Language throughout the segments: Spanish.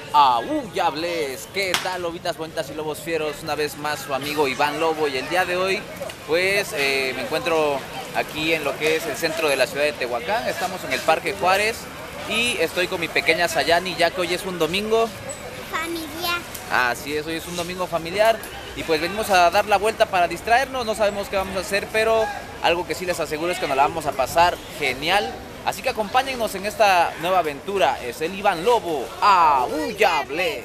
Aullables. ¿Qué tal, lobitas bonitas y lobos fieros? Una vez más su amigo Iván Lobo, y el día de hoy pues me encuentro aquí en lo que es el centro de la ciudad de Tehuacán. Estamos en el Parque Juárez y estoy con mi pequeña Sayani, ya que hoy es un domingo familiar. Así es, hoy es un domingo familiar y pues venimos a dar la vuelta para distraernos. No sabemos qué vamos a hacer, pero algo que sí les aseguro es que nos la vamos a pasar genial. Así que acompáñennos en esta nueva aventura. Es el Iván Lobo. ¡Aullables!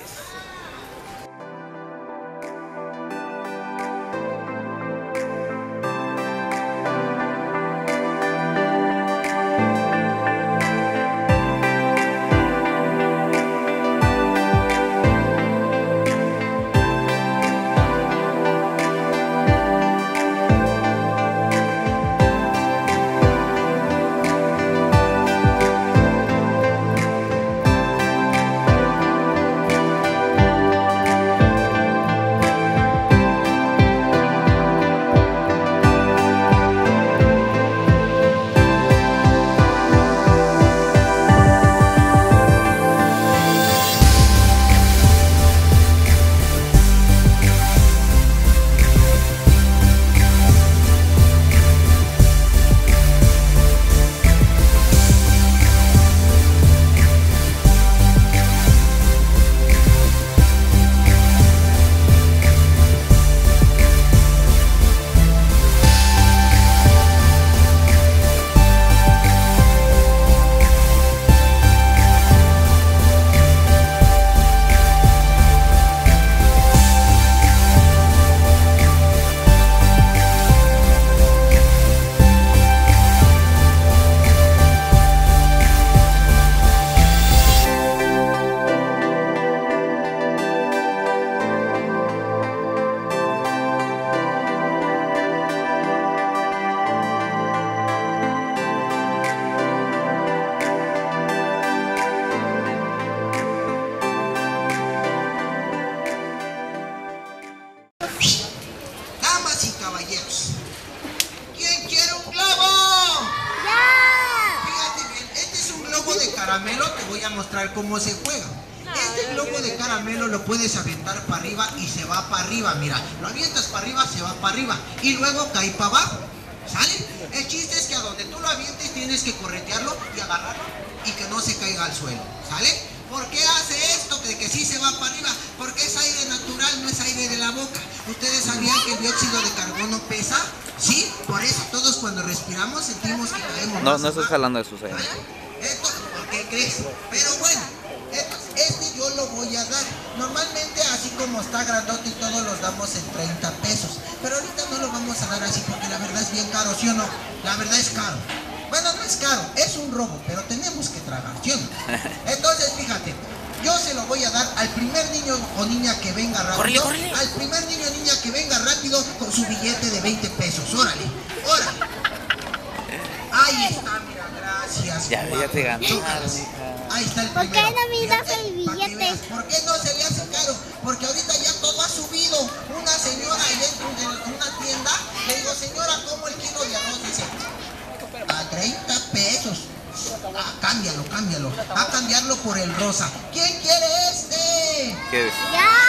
Damas y caballeros, ¿quién quiere un globo? ¡Ya! Fíjate bien, este es un globo de caramelo, te voy a mostrar cómo se juega. Este globo de caramelo lo puedes aventar para arriba y se va para arriba, mira, lo avientas para arriba, se va para arriba y luego cae para abajo, ¿sale? El chiste es que a donde tú lo avientes tienes que corretearlo y agarrarlo y que no se caiga al suelo, ¿sale? ¿Por qué hace esto de que sí se va para arriba? Porque es aire natural, no es aire de la boca. ¿Ustedes sabían que el dióxido de carbono pesa? Sí, por eso todos cuando respiramos sentimos que caemos. No estás jalando de sus aires. Esto, ¿por qué crees? Pero bueno, este yo lo voy a dar. Normalmente así como está grandote y todo los damos en 30 pesos. Pero ahorita no lo vamos a dar así porque la verdad es bien caro, ¿sí o no? La verdad es caro. Bueno, no es caro, es un robo, pero tenemos que tragar, ¿sí o no? Entonces, fíjate, yo se lo voy a dar al primer niño o niña que venga rápido. ¡Córrele! Al primer niño o niña que venga rápido con su billete de 20 pesos. Órale, órale. Ahí está, mira, gracias. Ya te ganaron, Ahí está el ¿Por qué primero. no me das Fíjate, el para que billete? veas. ¿Por qué no se le hace caro? Porque ahorita ya todo ha subido. Una señora ahí dentro de una tienda, le digo, señora, ¿cómo el kilo de arroz? Dice, a 30 pesos. Ah, cámbialo. A cambiarlo por el rosa. ¿Quién quiere este? ¿Qué es?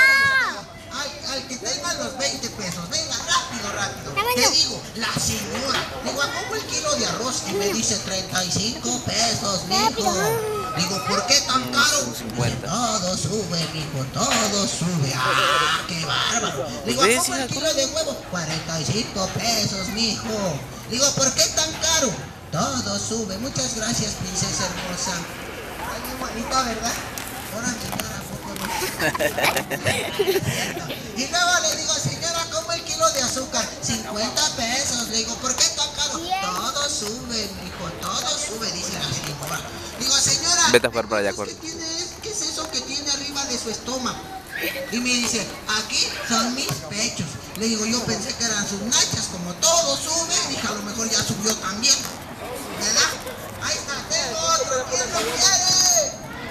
¡Ya! Al que tenga los 20 pesos. Venga, rápido. Dámelo. Te digo, la señora. Digo, ¿a cómo el kilo de arroz? Y me dice 35 pesos, mijo. Rápido. Digo, ¿por qué tan caro? Son 50. Todo sube, mijo, todo sube. ¡Ah, qué bárbaro! Digo, ¿a cómo el kilo de huevo? 45 pesos, mijo. Digo, ¿por qué tan caro? Todo sube. Muchas gracias, princesa hermosa. Ay, mi bonita, ¿verdad? Ahora señora, y luego le digo, señora, ¿cómo el kilo de azúcar? 50 pesos. Le digo, ¿por qué tan caro? Todo sube, mijo, todo sube, dice la señora. Digo, señora, Vete a jugar para allá, corre. ¿qué es eso que tiene arriba de su estómago? Y me dice, aquí son mis pechos. Le digo, yo pensé que eran sus nachas, como todo sube, dije, a lo mejor ya subió también. ¿Verdad? Ahí está, tengo otro, ¿quién lo quiere?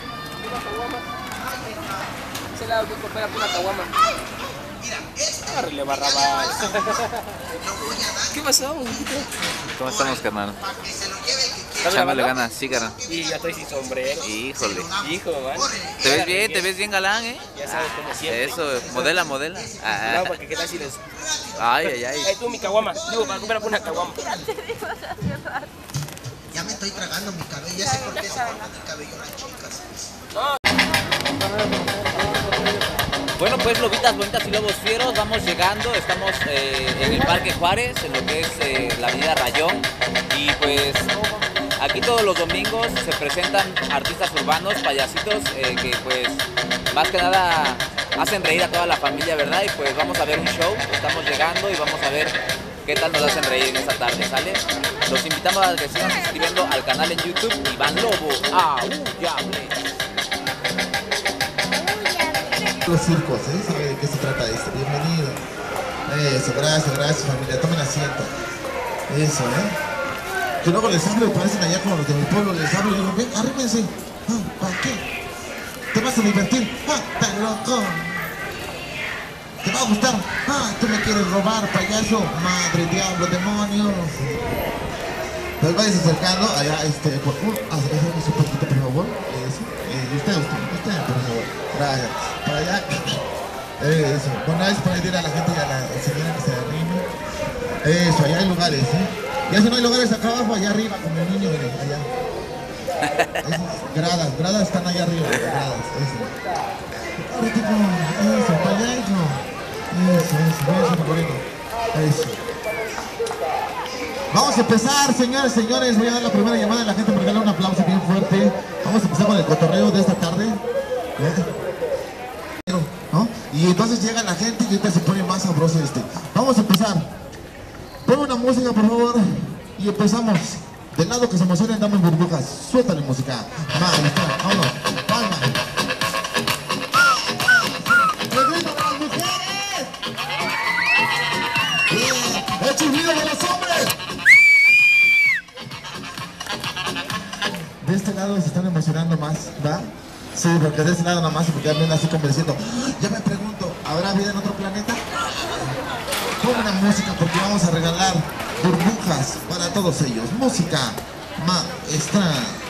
Ese lado que coopera por una caguama. Mira, este Arre, ya Barrabás. le falta. Lo voy a dar. ¿Qué pasó? ¿Cómo estamos, carnal? Para que se lo lleve el que quiera. Echándole ganas, sí, cara. Y ya estoy sin sombrero. Híjole. Hijo, man. Te ves bien galán, ¿eh? Ya sabes, como siempre. Eso, modela. Ah, No, porque qué tal si les... ay. Tú, mi caguama. Digo, para comprar una caguama. Ya me estoy tragando mi cabello, ya sé por qué se cortan el cabello las chicas. Bueno, pues lobitas bonitas y lobos fieros, vamos llegando, estamos en el Parque Juárez, en lo que es la avenida Rayón, y pues aquí todos los domingos se presentan artistas urbanos, payasitos, que pues más que nada hacen reír a toda la familia, ¿verdad? Y pues vamos a ver un show, estamos llegando y vamos a ver qué tal nos hacen reír en esta tarde, ¿sale? Los invitamos a que sigan suscribiendo al canal en YouTube Iván Lobo Aullable. Los circos, ¿sabe de qué se trata esto? Bienvenido. Eso, gracias familia, tomen asiento. Eso, Que luego les hablo y parecen allá como los de mi pueblo, les hablo y digo, ven, arrímense. ¿Para qué? ¿Te vas a divertir? ¡Tan loco! ¿Te va a gustar? Tú me quieres robar, payaso, madre, diablo, demonios. Pues vayas acercando allá, por favor, un poquito, por favor. Eso, usted, por favor. Gracias. Para allá. Eso. Bueno, es para ir a la gente y a la señora que se arrime. Eso, allá hay lugares, Ya si no hay lugares acá abajo, allá arriba, como el niño, miren, allá. Esas gradas están allá arriba, gradas, eso. Eso, para allá, eso. Vamos a empezar, señores, voy a dar la primera llamada a la gente para darle un aplauso bien fuerte. Vamos a empezar con el cotorreo de esta tarde. ¿No? Y entonces llega la gente y ahorita se pone más sabroso Vamos a empezar. Pon una música, por favor. Y empezamos. Del lado que se emocionen, damos burbujas. Suéltale música. Vámonos. Palma. ¡El grito de las mujeres! ¡El chiflido de los hombres! De este lado se están emocionando más, ¿va? Sí, porque de este lado nada más, porque ya vienen así conversando. Ya me pregunto, ¿habrá vida en otro planeta? Pon una música porque vamos a regalar burbujas para todos ellos. Música maestra.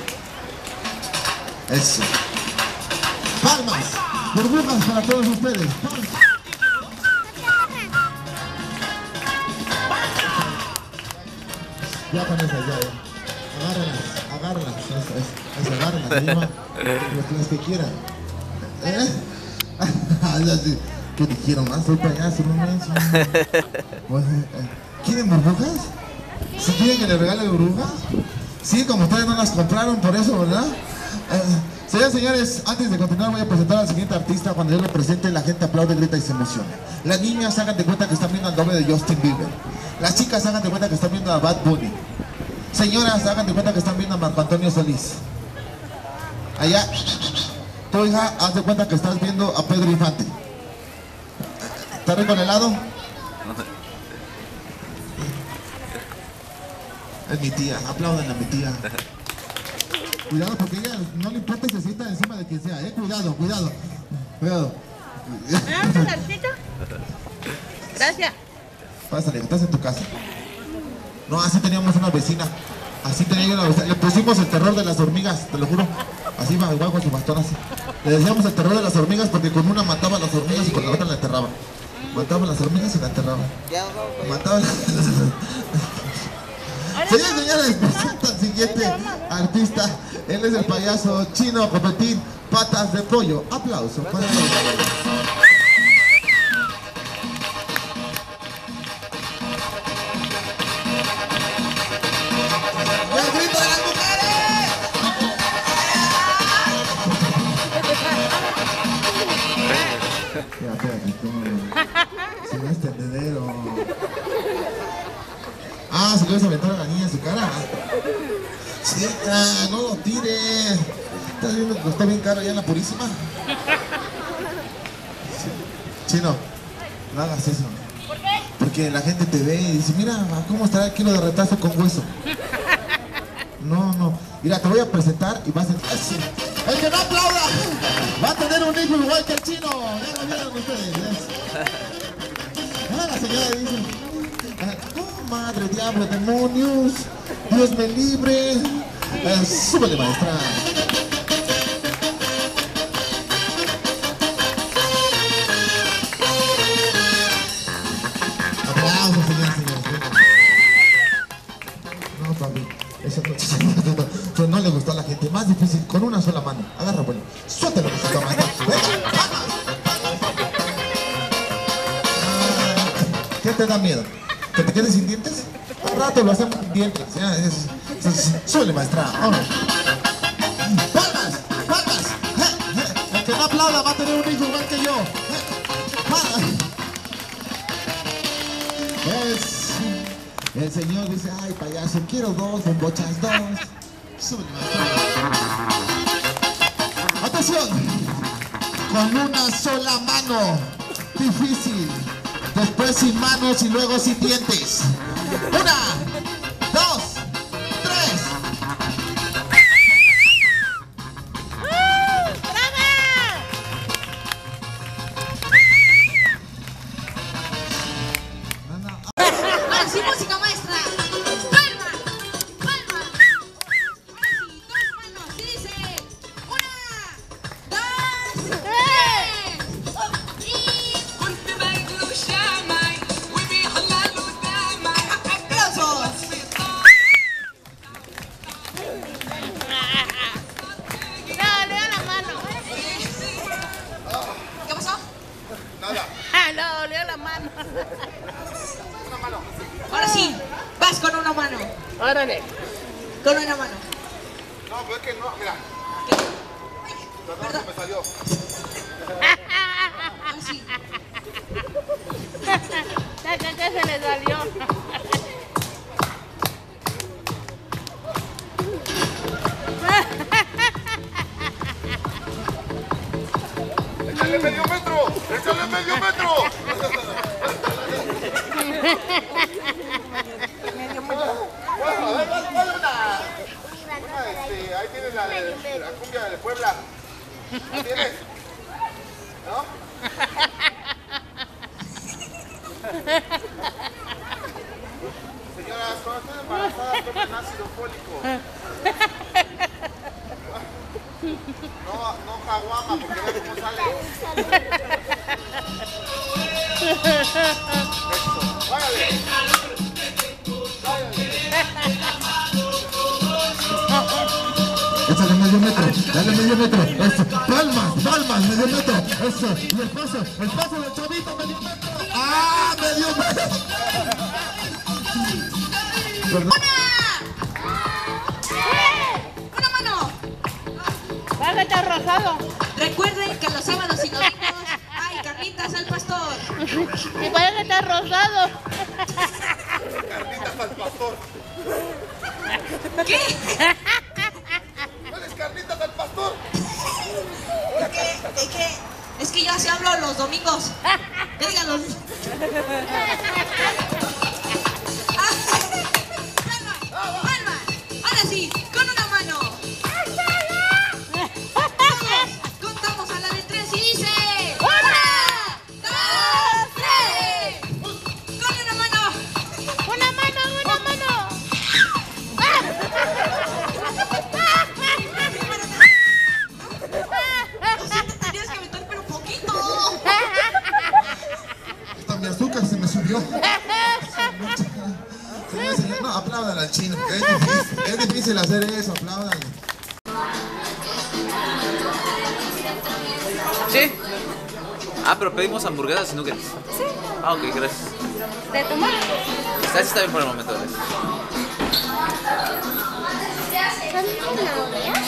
Eso. Palmas. Burbujas para todos ustedes. Ya con esas, ya. Agárralas, agárralas, las que quieran. Así, ¿qué dijeron? Soy payaso, no manches. ¿Quieren burbujas? ¿Si quieren que les regale burbujas? Sí, como ustedes no las compraron, por eso, ¿verdad? Señores, antes de continuar voy a presentar al siguiente artista. Cuando yo lo presente, la gente aplaude, grita y se emociona. Las niñas hagan de cuenta que están viendo al doble de Justin Bieber. Las chicas hagan de cuenta que están viendo a Bad Bunny. Señoras, hagan de cuenta que están viendo a Marco Antonio Solís. Allá, tu hija, haz de cuenta que estás viendo a Pedro Infante. ¿Está rico el helado? Es mi tía, aplaudan a mi tía. Cuidado porque ella no le importa y se sienta encima de quien sea, cuidado. ¿Me das un salsito? Gracias. Pásale, estás en tu casa. No, así teníamos una vecina. Así tenía yo una vecina. Le pusimos el terror de las hormigas, te lo juro. Así va, igual con su bastón así. Le decíamos el terror de las hormigas porque con una mataba a las hormigas y con la otra la enterraba. Mataba a las hormigas y la enterraba. Mataba a las... Señores, presenta al siguiente artista. Él es el payaso Chino Copetín, Patas de Pollo. Aplauso para él. ¡El grito de las mujeres! Ya, espérate, si no es tendedero. ¿Se le vas a aventar a la niña en su cara? Sí, no lo tire. ¿Estás viendo que está bien caro ya en la Purísima? Chino, no hagas eso. ¿Por qué? Porque la gente te ve y dice, mira, ¿cómo estará el kilo de retazo con hueso? No. Mira, te voy a presentar y vas a... El que no aplauda va a tener un hijo igual que el Chino. Ya lo vieron ustedes. La señora dice... Oh, madre, diablo, demonios, Dios me libre. Súbele, maestra. Aplausos, señores. No, papi. Eso no le gustó a la gente. Más difícil, con una sola mano. Agarra, bueno. Suéltalo, maestra. ¿Qué te da miedo? ¿Que te quedes sin dientes? Al rato lo hacemos sin dientes. Suele, maestra. ¡Palmas! ¡Palmas! El que no aplauda va a tener un hijo igual que yo. El señor dice, ay, payaso, quiero 2 bombochas, 2. Súbele, maestra. ¡Atención! Con una sola mano. Difícil. Después sin manos y luego sin dientes. 1, 2, 3. Ahora sí, música maestra. Palma, palma. Ahora sí, 2 manos. Y dice 1, 2, 3. Y aplausos. No, le da la mano. ¿Qué pasó? No, le da la mano. Ahora sí, vas con una mano. Órale. Con una mano. No, pero es que no, mira. Perdón. Me salió. Ahora sí. ¿Qué se le salió? ¡Échale medio metro! ¡Échale medio metro! Ahí tienes la cumbia de Puebla. ¿La tienes? ¿No? Señoras, cuando estén embarazadas tomen ácido fólico. No caguama, porque ve cómo sale. Eso, váyale. Échale medio metro, dale medio metro. Eso, palmas, medio metro. Eso, y el paso del chavito, medio metro. ¡Ah, medio metro! Perdón. Una mano. Va a estar rosado. Recuerden que los sábados y domingos hay carnitas al pastor. Y parece que está rosado. Carnitas al pastor. ¿Qué? ¿Cuáles carnitas al pastor? Es que yo así hablo los domingos. Díganlo. Palma. Ahora sí, con una mano. Todos contamos a la de 3 y dice 1, 2, 3. Con una mano. Una mano. Lo siento, tenías que aventar pero poquito. Hasta mi azúcar se me subió. Señor, no, apláudale al chino. Es difícil hacer eso, apláudale. ¿Sí? Ah, pero pedimos hamburguesas y nuggets. Sí. Ah, ok, gracias. ¿De tomar? Está bien por el momento, gracias. ¿Son zanahorias?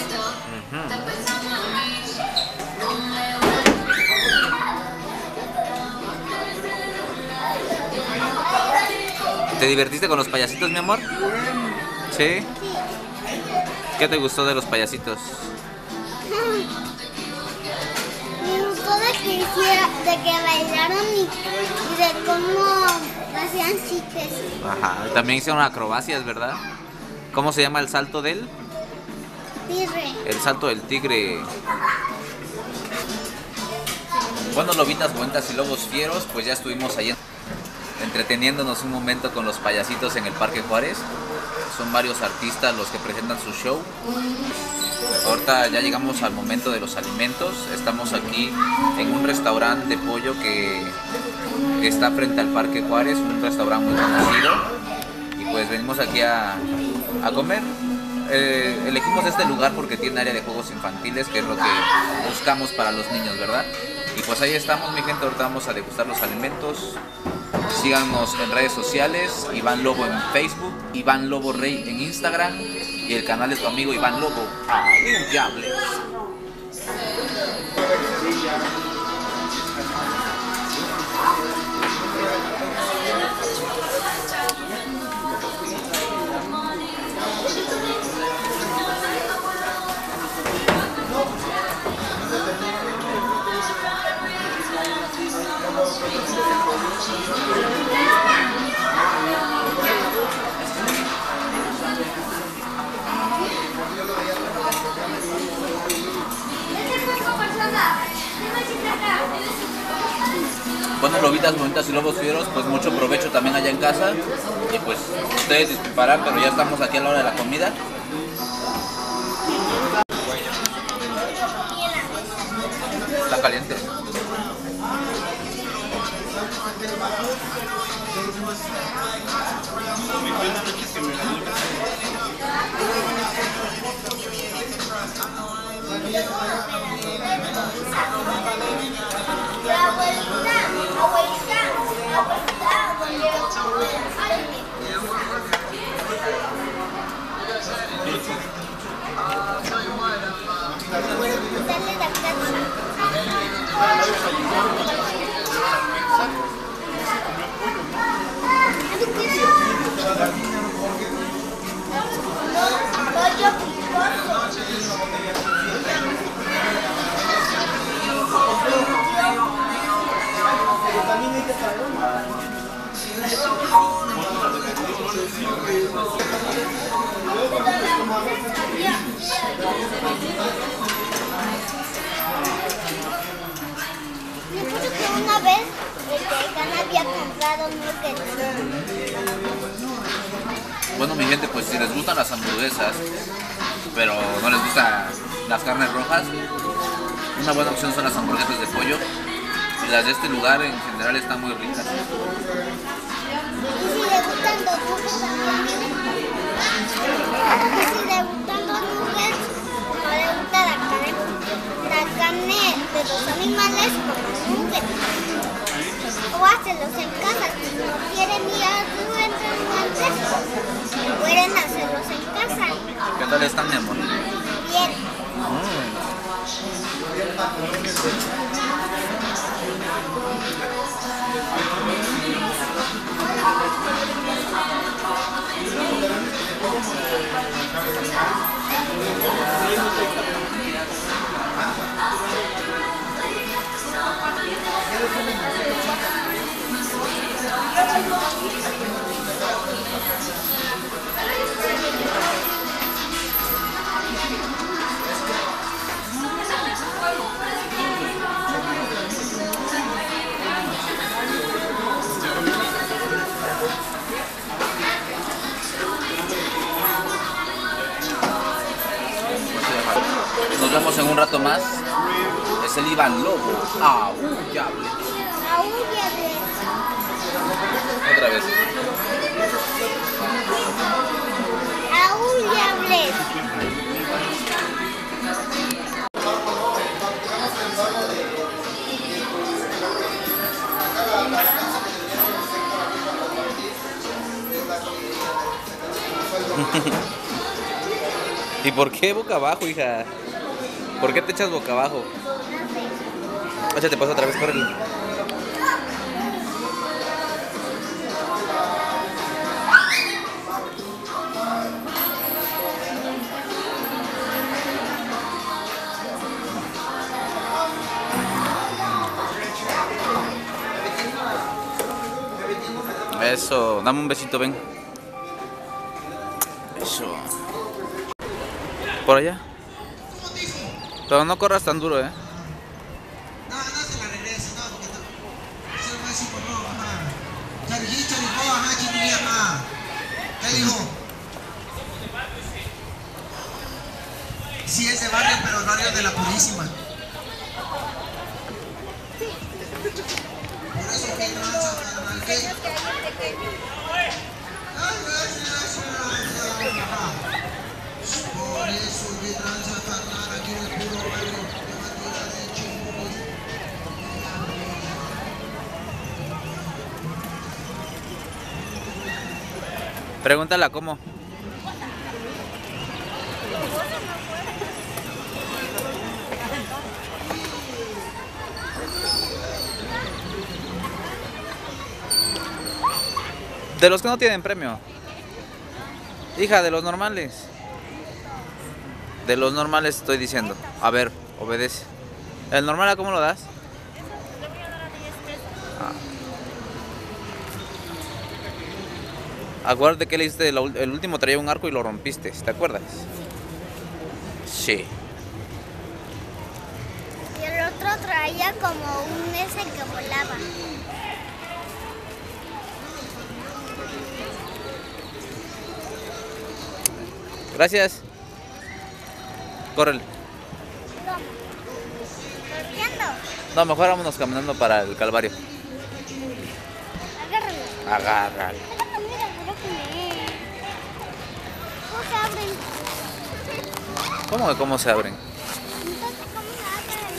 ¿Te divertiste con los payasitos, mi amor? ¿Sí? ¿Qué te gustó de los payasitos? Me gustó de que bailaron y de cómo hacían chistes. Ajá, también hicieron acrobacias, ¿verdad? ¿Cómo se llama el salto de él? Tigre. El salto del tigre. Bueno, lobitas, cuentas y lobos fieros, pues ya estuvimos ahí entreteniéndonos un momento con los payasitos en el Parque Juárez. son varios artistas los que presentan su show. Ahorita ya llegamos al momento de los alimentos. Estamos aquí en un restaurante de pollo que está frente al Parque Juárez, un restaurante muy conocido. Y pues venimos aquí a comer. Elegimos este lugar porque tiene área de juegos infantiles, que es lo que buscamos para los niños, ¿verdad? Y pues ahí estamos, mi gente. Ahorita vamos a degustar los alimentos. Síganos en redes sociales, Iván Lobo en Facebook, Iván Lobo Rey en Instagram y el canal de tu amigo Iván Lobo. ¡Aullables! Bueno, lobitas bonitas y lobos fieros, pues mucho provecho también allá en casa. Y pues ustedes disculparán, pero ya estamos aquí a la hora de la comida. Está caliente. Me acuerdo que una vez Gan había comprado nuggets. Bueno, mi gente, pues si les gustan las hamburguesas, pero no les gustan las carnes rojas, una buena opción son las hamburguesas de pollo. Y las de este lugar en general están muy ricas. Y si le gustan los nuggets también. Y si le gustan los nuggets, no le gusta la carne de los animales como nuggets. O hacerlos en casa. Si no quieren ir a los restaurantes, pueden hacerlos en casa. ¿Qué tal están, mi amor? Bien. Nos vemos en un rato más. Es el Iván Lobo. Aullables. Aullables. Otra vez. Aullables. ¿Y por qué boca abajo, hija? ¿Por qué te echas boca abajo? Échate, pasa otra vez, córrele. Eso, dame un besito, ven. Eso. Por allá. Pero no corras tan duro, No, no se la regrese, no, porque no. Se lo va a decir por no, ajá. Chariji, charijo, ajá, chimuya, ajá. ¿Qué dijo? Sí, es de barrio, pero barrio de la Purísima. Por eso que tranza, carnal, ¿qué? Por eso que tranza, carnal, aquí en el puro barrio. Te va a tirar de chingos. Pregúntala cómo. De los que no tienen premio. Hija, de los normales. De los normales estoy diciendo. A ver, obedece. ¿El normal a cómo lo das? Acuérdate que le hiciste el último, traía un arco y lo rompiste, ¿te acuerdas? Sí. Y el otro traía como un ese que volaba. Gracias. Córrele. ¿Corriendo? No, mejor vámonos caminando para el Calvario. Agárralo. Agárralo. Mira, ¿cómo se abren? ¿Cómo que cómo se abren? Entonces, ¿cómo se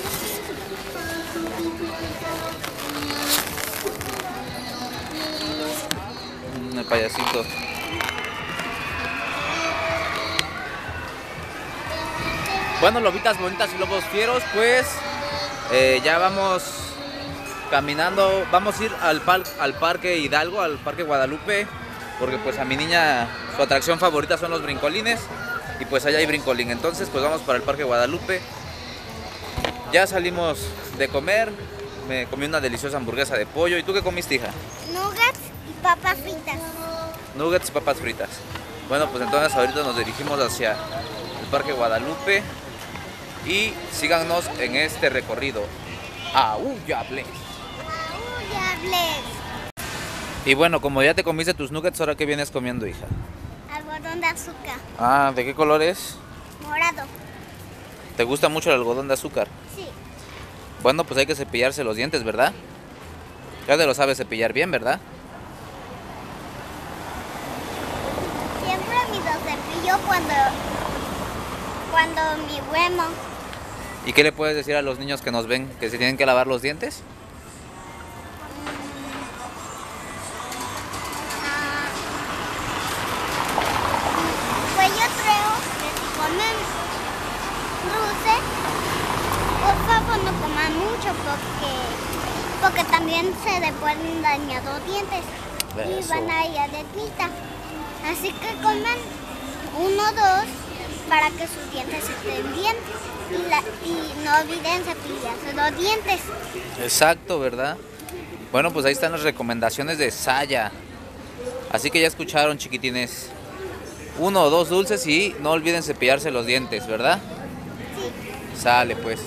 abren? El payasito. Bueno, lobitas bonitas y lobos fieros, pues ya vamos caminando, vamos a ir al Parque Hidalgo, al Parque Guadalupe, porque pues a mi niña su atracción favorita son los brincolines y pues allá hay brincolín, entonces pues vamos para el Parque Guadalupe. Ya salimos de comer, me comí una deliciosa hamburguesa de pollo. ¿Y tú qué comiste, hija? Nuggets y papas fritas. Nuggets y papas fritas. Bueno, pues entonces ahorita nos dirigimos hacia el Parque Guadalupe y síganos en este recorrido. Ya hablé. Ya hablé. Y bueno, como ya te comiste tus nuggets, ¿ahora qué vienes comiendo, hija? Algodón de azúcar. Ah, ¿de qué color es? Morado. ¿Te gusta mucho el algodón de azúcar? Sí. Bueno, pues hay que cepillarse los dientes, ¿verdad? Ya te lo sabes cepillar bien, ¿verdad? Siempre me lo cepillo cuando me duermo. ¿Y qué le puedes decir a los niños que nos ven? ¿Que se tienen que lavar los dientes? Pues yo creo que si comen dulce, por favor no coman mucho porque también se le pueden dañar los dientes y Eso. van a ir a alergita. Así que coman 1 o 2 para que sus dientes estén bien y no olviden cepillarse los dientes. Exacto, ¿verdad? Bueno, pues ahí están las recomendaciones de Saya. Así que ya escucharon, chiquitines. 1 o 2 dulces y no olviden cepillarse los dientes, ¿verdad? Sí. Sale, pues.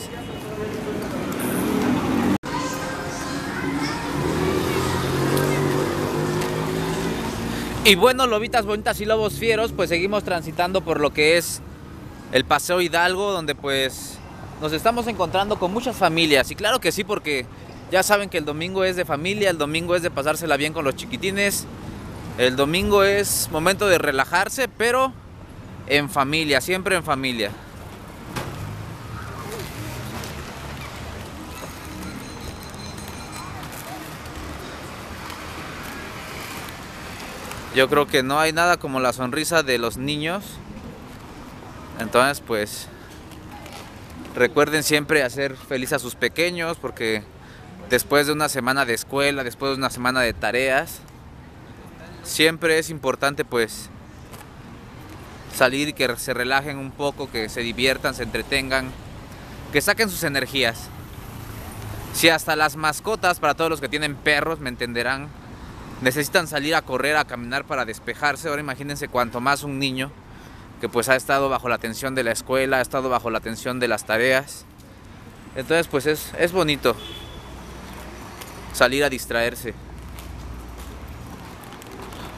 Y bueno, lobitas bonitas y lobos fieros, pues seguimos transitando por lo que es el Paseo Hidalgo, donde pues nos estamos encontrando con muchas familias. Y claro que sí, porque ya saben que el domingo es de familia, el domingo es de pasársela bien con los chiquitines. El domingo es momento de relajarse, pero en familia, siempre en familia. Yo creo que no hay nada como la sonrisa de los niños. Entonces, pues, recuerden siempre hacer feliz a sus pequeños, porque después de una semana de escuela, después de una semana de tareas, siempre es importante, pues, salir y que se relajen un poco, que se diviertan, se entretengan, que saquen sus energías. Si hasta las mascotas, para todos los que tienen perros, me entenderán, necesitan salir a correr, a caminar para despejarse. Ahora imagínense cuanto más un niño que pues ha estado bajo la tensión de la escuela, ha estado bajo la tensión de las tareas. Entonces pues es bonito salir a distraerse.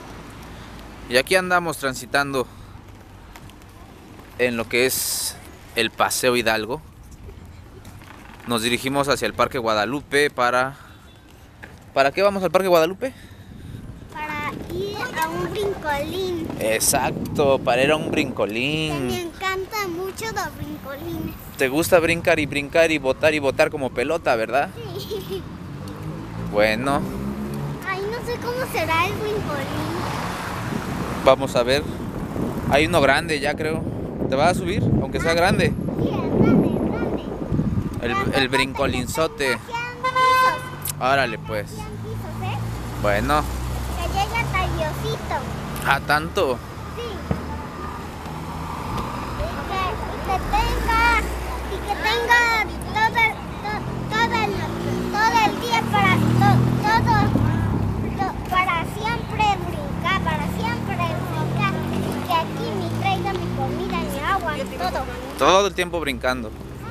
Y aquí andamos transitando en lo que es el Paseo Hidalgo. Nos dirigimos hacia el Parque Guadalupe para... ¿Para qué vamos al Parque Guadalupe? Para ir a un brincolín. Exacto, para ir a un Que me brincolín. encantan mucho los brincolines. ¿Te gusta brincar y botar como pelota, verdad? Sí. Bueno, Ay, no sé cómo será el brincolín. vamos a ver. Hay uno grande ya, creo. ¿Te vas a subir? Aunque sea grande. Sí, es grande. El brincolinzote. 100 pisos. Árale, pues. 100 pisos, ¿eh? Bueno. Que llegue hasta Diosito. ¿A tanto? Sí. Y que tenga todo el día para siempre brincar. Y que aquí me traiga mi comida, mi agua, todo. Todo el tiempo brincando.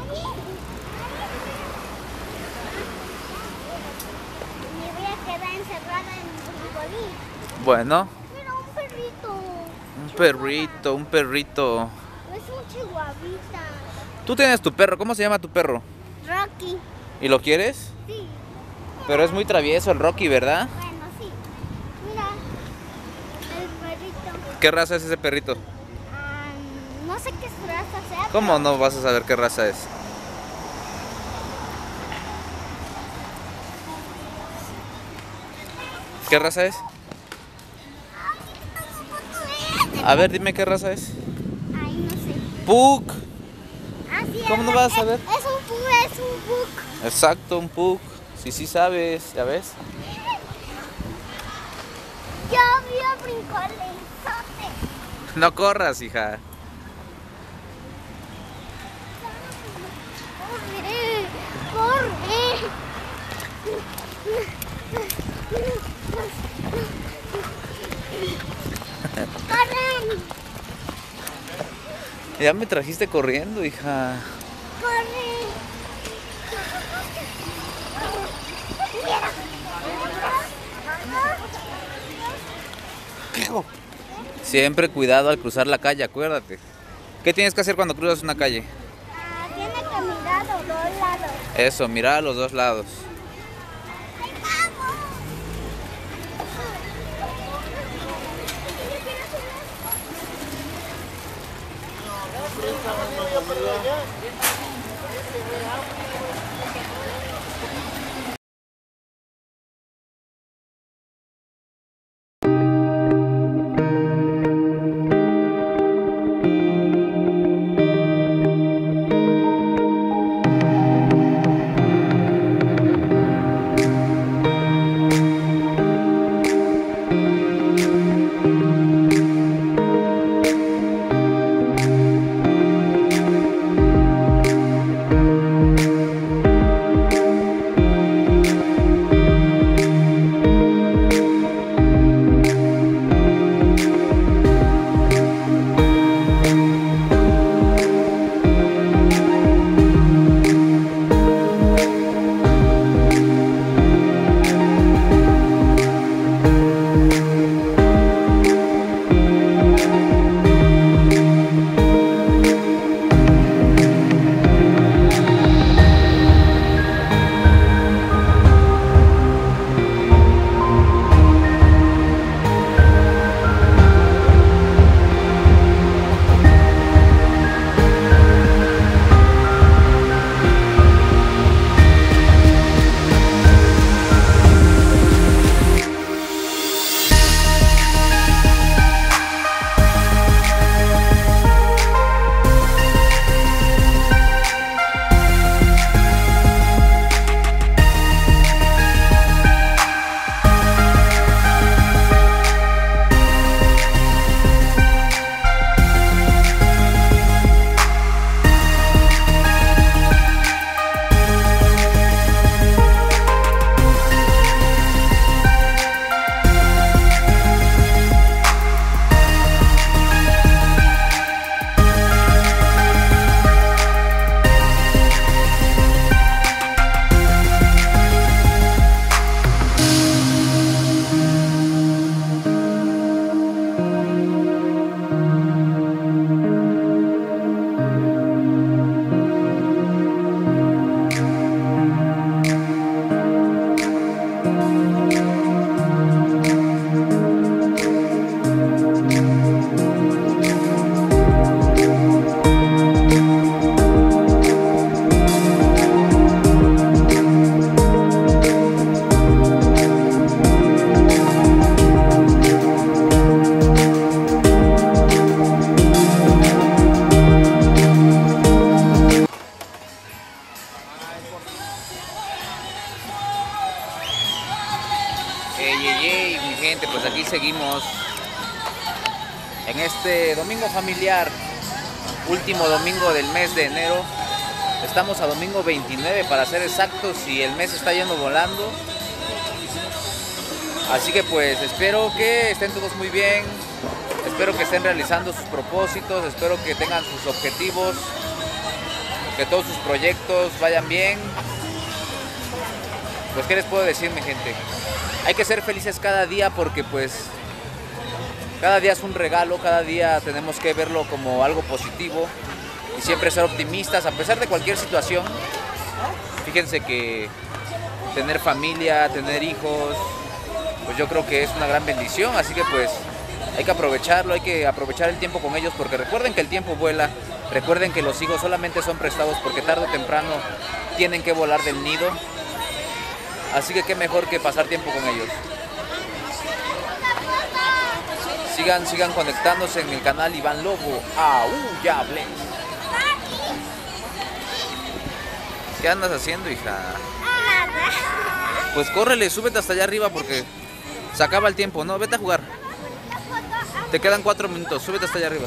Me voy a quedar encerrada en un brincolín. Bueno, Mira, un perrito. un perrito. Es un chihuahuita. Tú tienes tu perro, ¿cómo se llama tu perro? Rocky. ¿Y lo quieres? Sí. Pero es muy travieso el Rocky, ¿verdad? Bueno, sí. Mira, el perrito. ¿Qué raza es ese perrito? No sé qué raza sea. ¿Cómo no vas a saber qué raza es? ¿Qué raza es? A ver, dime qué raza es. Ay, no sé. Pug. Así ¿Cómo no vas a saber? Es un pug, es un bug. Exacto, un Pug. Sí sabes, ¿ya ves? Yo vi a brincolinzote. No corras, hija. Corre, corre. Corren, Ya me trajiste corriendo, hija. corre. Siempre cuidado al cruzar la calle, acuérdate. ¿Qué tienes que hacer cuando cruzas una calle? Tiene que mirar a los dos lados. Eso, mirar a los dos lados. ¡Ahí vamos! domingo familiar, último domingo del mes de enero. Estamos a domingo 29 para ser exactos y el mes está yendo volando. Así que pues espero que estén todos muy bien, espero que estén realizando sus propósitos, espero que tengan sus objetivos, que todos sus proyectos vayan bien. Pues qué les puedo decir, mi gente, hay que ser felices cada día porque pues cada día es un regalo, cada día tenemos que verlo como algo positivo y siempre ser optimistas a pesar de cualquier situación. Fíjense que tener familia, tener hijos, pues yo creo que es una gran bendición, así que pues hay que aprovecharlo, hay que aprovechar el tiempo con ellos porque recuerden que el tiempo vuela, recuerden que los hijos solamente son prestados porque tarde o temprano tienen que volar del nido, así que qué mejor que pasar tiempo con ellos. Sigan conectándose en el canal Iván Lobo, Aullables. ¿Qué andas haciendo, hija? Pues córrele, súbete hasta allá arriba porque se acaba el tiempo, ¿no? Vete a jugar. Te quedan 4 minutos, súbete hasta allá arriba.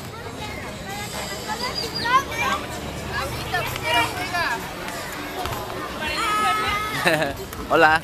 Hola.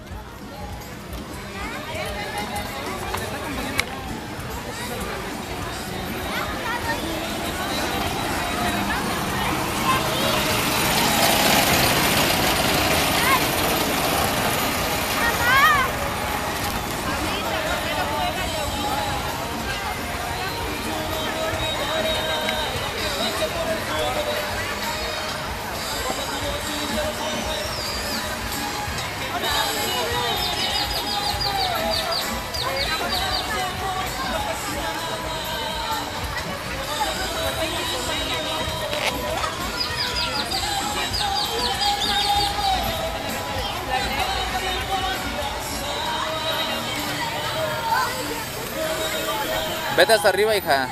Vete hasta arriba, hija.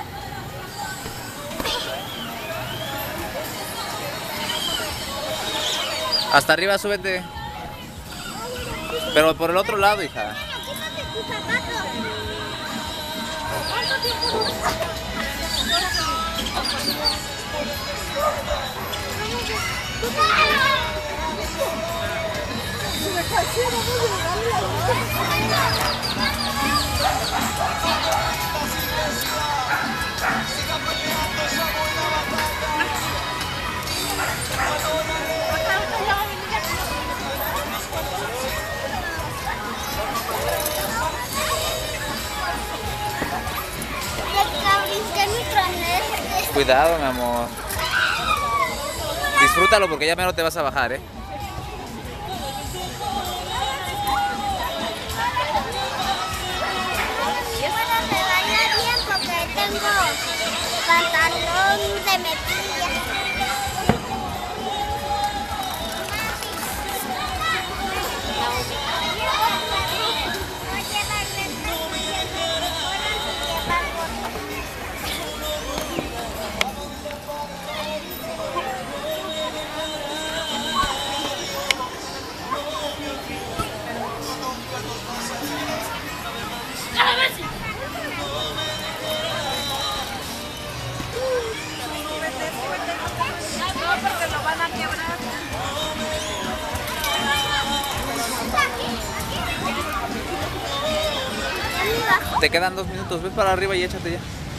Hasta arriba, súbete. Pero por el otro lado, hija. Cuidado, mi amor. Disfrútalo porque ya menos te vas a bajar, ¿eh? Bueno, me baña bien porque tengo pantalón de mezclilla. Te quedan 2 minutos, ves para arriba y échate ya.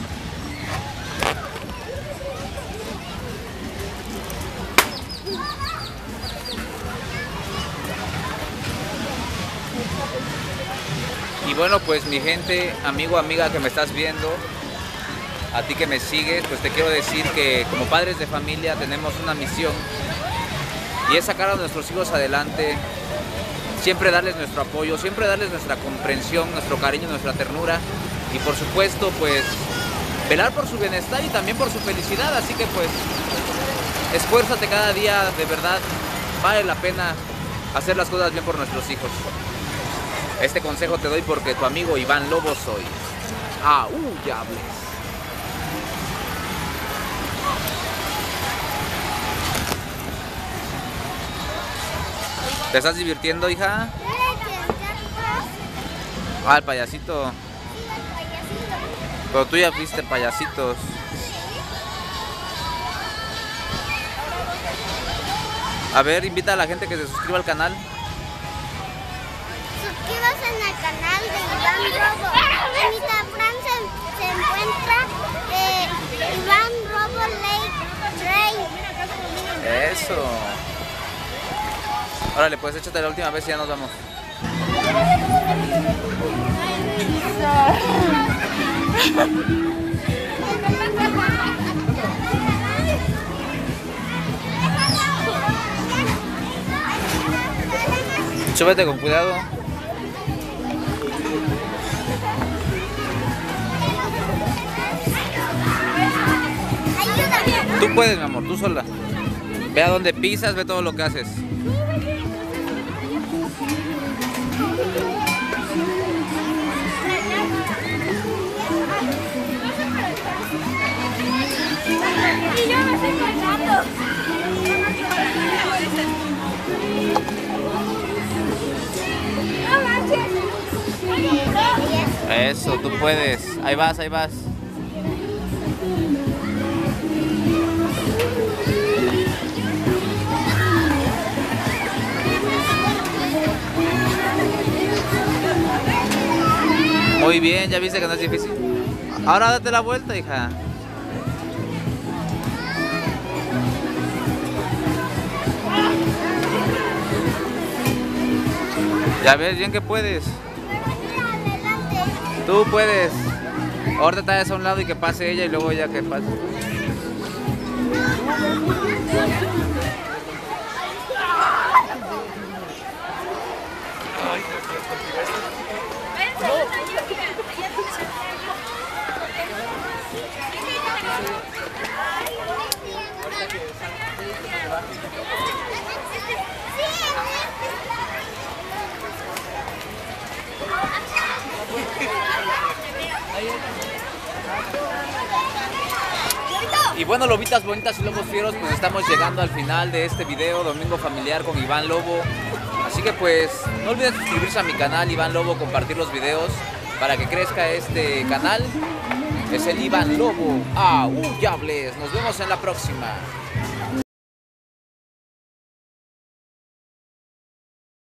Y bueno, pues mi gente, amigo, amiga que me estás viendo, a ti que me sigues, pues te quiero decir que como padres de familia tenemos una misión y es sacar a nuestros hijos adelante, siempre darles nuestro apoyo, siempre darles nuestra comprensión, nuestro cariño, nuestra ternura y por supuesto pues velar por su bienestar y también por su felicidad, así que pues esfuérzate cada día, de verdad, vale la pena hacer las cosas bien por nuestros hijos. Este consejo te doy porque tu amigo Iván Lobo soy. Aullables. ¿Te estás divirtiendo, hija? Ah, el payasito. Pero tú ya viste payasitos. A ver, invita a la gente que se suscriba al canal. Suscríbase en el canal de Iván Robo. En Instagram se encuentra Iván Robo Lake Trail. Eso. Órale, pues échate la última vez y ya nos vamos. Súbete con cuidado. Ayúdame. Tú puedes, mi amor, tú sola. Ve a dónde pisas, ve todo lo que haces. Y yo me estoy colgando. Eso, tú puedes. Ahí vas, ahí vas. Muy bien, ya viste que no es difícil. Ahora date la vuelta, hija. Ya ves bien que puedes. Tú puedes. Ahorita te vayas a un lado y que pase ella y luego ella que pase. Y bueno, lobitas bonitas y lobos fieros, pues estamos llegando al final de este video, Domingo Familiar con Iván Lobo. Así que pues no olviden suscribirse a mi canal Iván Lobo, compartir los videos para que crezca este canal. Es el Iván Lobo Aullables. Nos vemos en la próxima.